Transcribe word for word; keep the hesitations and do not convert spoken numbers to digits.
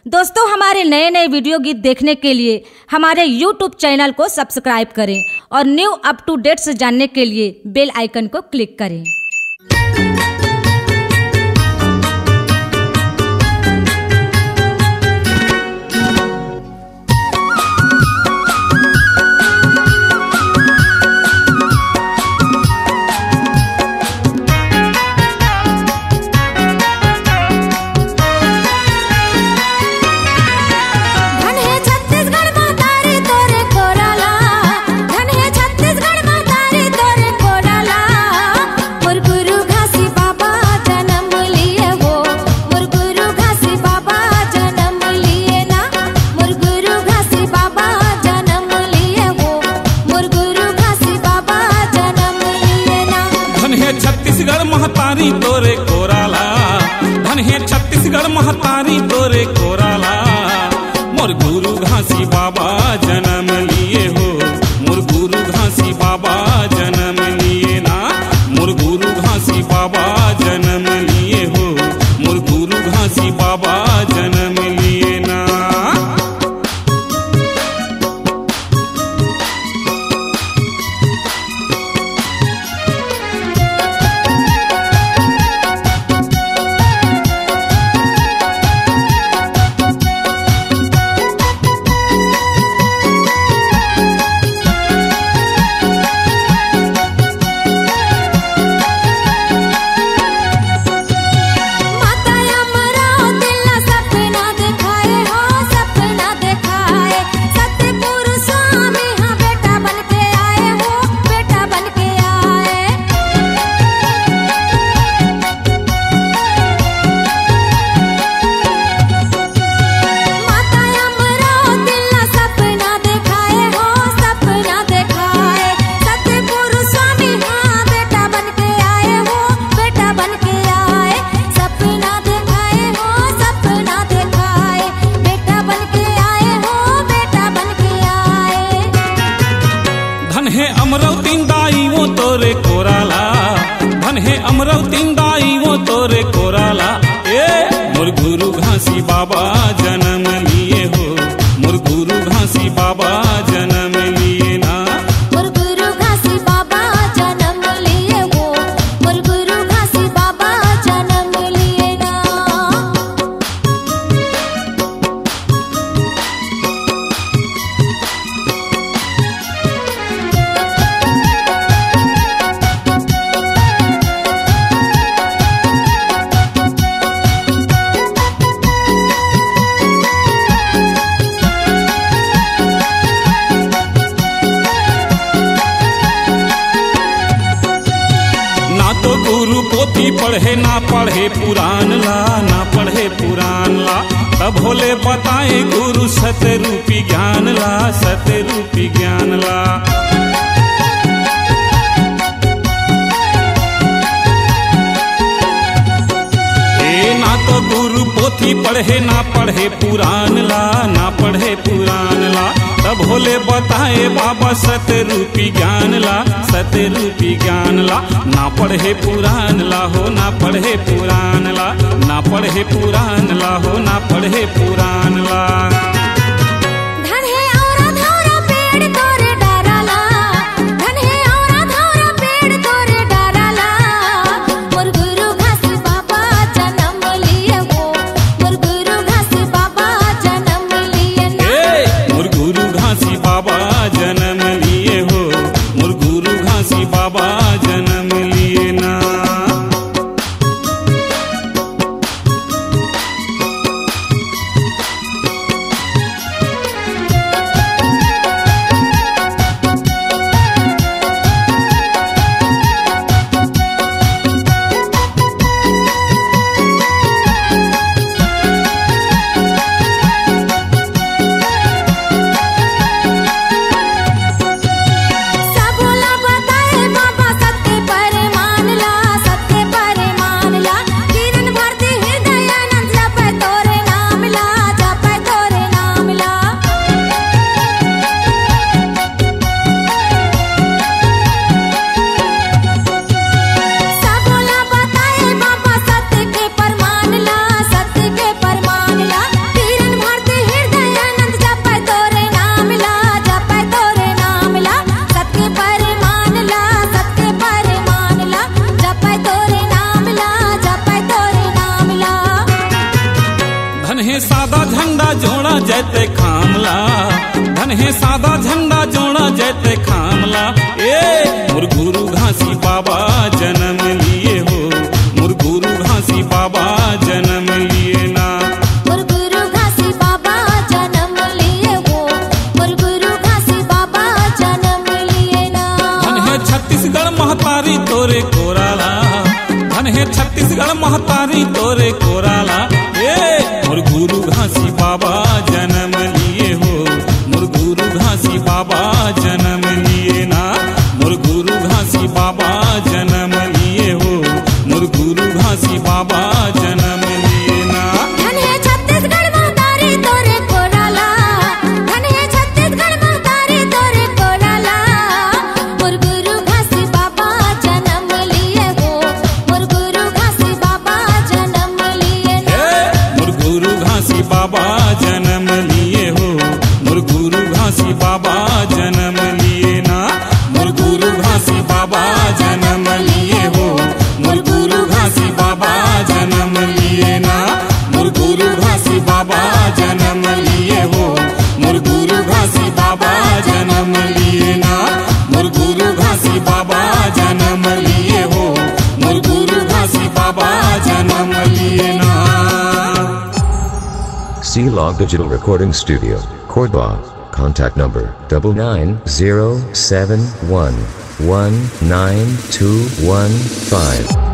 दोस्तों, हमारे नए नए वीडियो गीत देखने के लिए हमारे यूट्यूब चैनल को सब्सक्राइब करें और न्यू अप टू डेट्स जानने के लिए बेल आइकन को क्लिक करें। छत्तीसगढ़ महतारी तोरे कोराला, धन है छत्तीसगढ़ महतारी तोरे कोराला। मोर गुरु घासी बाबा जन्म लिए हो, मोर गुरु घासी बाबा जन्म लिए ना, मोर गुरु घासी बाबा जन्म लिए हो, मोर गुरु घासी बाबा जन्म लिए ना। अमरावती दाई वो तोरे कोराला, धन है अमरावती दाई वो तोरे कोराला। ए मोर गुरु घासी बाबा जन्म लिए हो, मोर गुरु घासी बाबा जन्म लिए ना, मोर गुरु घासी बाबा जन्म लिए हो, मोर गुरु घासी बाबा जन्म लिए ना। गुरु पोथी पढ़े ना पढ़े पुराण ला, ना पढ़े पुराण ला, तब भोले बताए गुरु सतरूपी ज्ञान ला, सतरूपी ज्ञान ला। ए ना तो गुरु पोथी पढ़े ना पढ़े पुराण ला, ना पढ़े पुराण ला, तब भोले बताए बाबा सतरूपी ज्ञान ला, सतरूपी ज्ञान ला। ना पढ़े पुराण ला हो, ना पढ़े पुराण ला, ना पढ़े पुराण ला हो, ना पढ़े पुराण ला। बाबा जन्म लिए हो, मोर गुरु घासी बाबा जन्म लिए ना। है सादा झंडा जोड़ा जैते खामला, धन है सादा झंडा जोड़ा जैते खामला। ए मोर गुरु घासी बाबा जन्म लिए हो, मोर गुरु घासी बाबा जन्म लिए ना। मोर गुरु घासी बाबा जन्म लिए हो, मोर गुरु घासी बाबा जन्म लिए ना। धन है छत्तीसगढ़ महतारी तोरे कोराला, धन है छत्तीसगढ़ महतारी तोरे कोराला। ए मोर गुरु घासी बाबा जन्म लिए हो, मोर गुरु घासी बाबा जन्म लिए ना। मोर गुरु घासी बाबा जन्म लिए हो, मोर गुरु घासी बाबा जन्म लिए ना। धन है छत्तीसगढ़ महतारी तोरे कोराला, धन है छत्तीसगढ़ महतारी तोरे कोराला। मोर गुरु घासी बाबा जन्म लिए हो, मोर गुरु घासी बाबा जन्म लिए ना। मोर गुरु घासी बाबा जन्म लिए हो, मोर गुरु घासी बाबा जन्म लिए ना। मोर गुरु घासी बाबा जन्म लिए हो, मोर गुरु घासी बाबा जन्म लिए ना। मोर गुरु घासी बाबा जन्म लिए हो, मोर गुरु घासी बाबा जन्म लिए ना। मोर गुरु घासी बाबा जन्म लिए हो, मोर गुरु घासी बाबा जन्म लिए ना। C-Log Digital Recording Studio, Cordoba. Contact number double nine zero seven one one nine two one five.